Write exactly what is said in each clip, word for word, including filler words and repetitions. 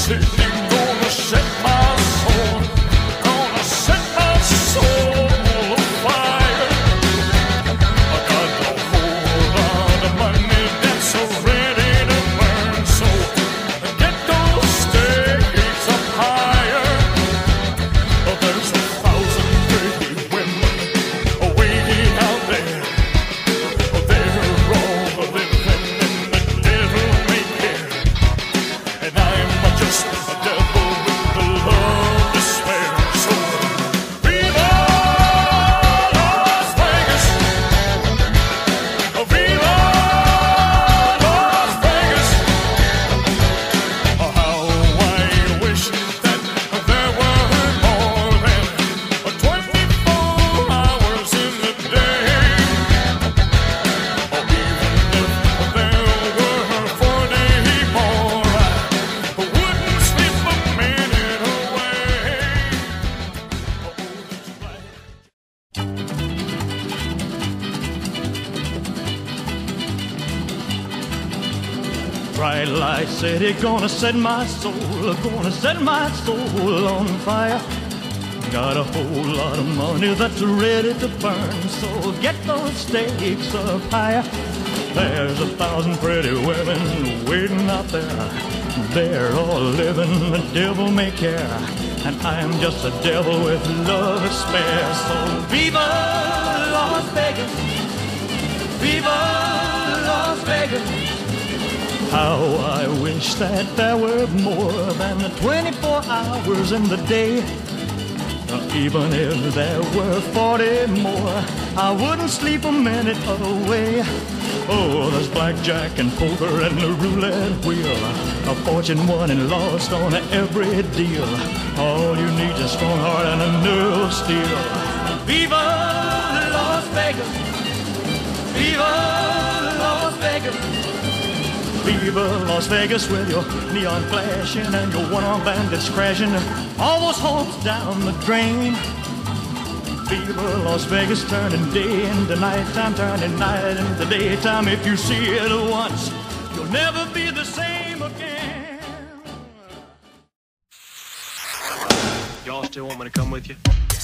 Bright light city, gonna set my soul, gonna set my soul on fire. Got a whole lot of money that's ready to burn, so get those stakes up higher. There's a thousand pretty women waiting out there. They're all living the devil may care, and I'm just a devil with love to spare. So viva Las Vegas, viva Las Vegas. How I wish that there were more than the twenty-four hours in the day. Even if there were forty more, I wouldn't sleep a minute away. Oh, there's blackjack and poker and the roulette wheel, a fortune won and lost on every deal. All you need is a strong heart and a nerve of steel. Viva Las Vegas, viva Las Vegas. Viva Las Vegas with your neon flashing and your one-armed bandits crashing all those hopes down the drain. Viva Las Vegas, turning day into nighttime, turning night into daytime. If you see it once, you'll never be the same again. Y'all still want me to come with you?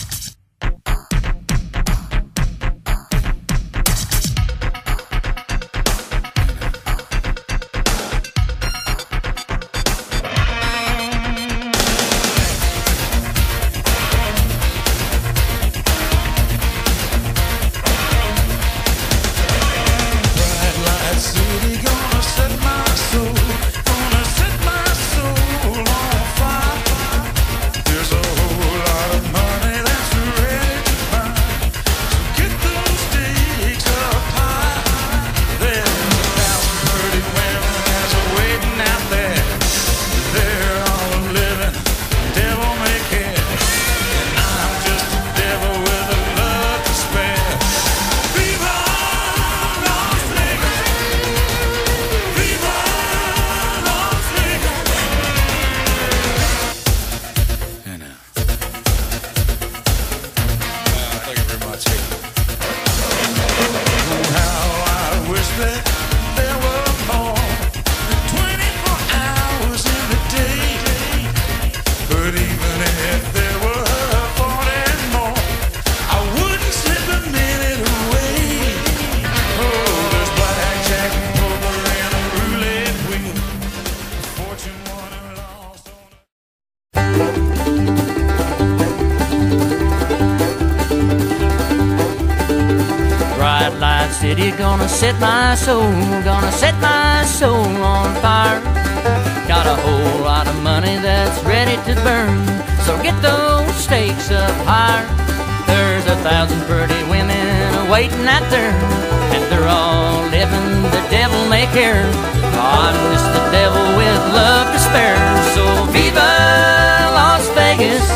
City, gonna set my soul, gonna set my soul on fire. Got a whole lot of money that's ready to burn, so get those stakes up higher. There's a thousand pretty women waiting out there, and they're all living the devil may care. I'm just the devil with love to spare. So viva Las Vegas,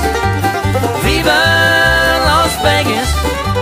viva Las Vegas,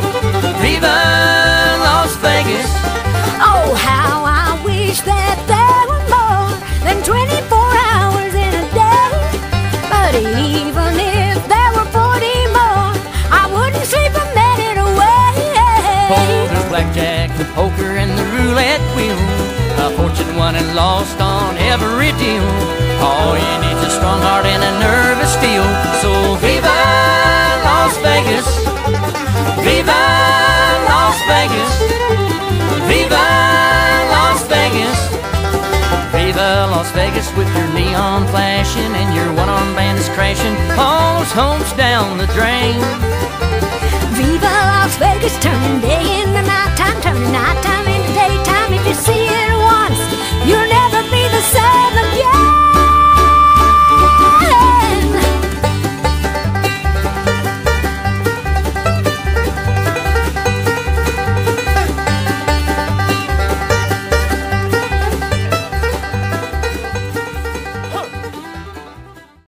viva Las Vegas. Oh, how I wish that there were more than twenty-four hours in a day. But even if there were forty more, I wouldn't sleep a minute away. Oh, there's blackjack, the poker, and the roulette wheel, a a fortune won and lost on every deal. All you need's a strong heart and a nervous feel. So viva Las Vegas, viva Las Vegas, viva Las Vegas, viva Las Vegas with your neon flashing and your one-arm band is crashing all those hopes down the drain. Viva Las Vegas, turning day into nighttime, turning nighttime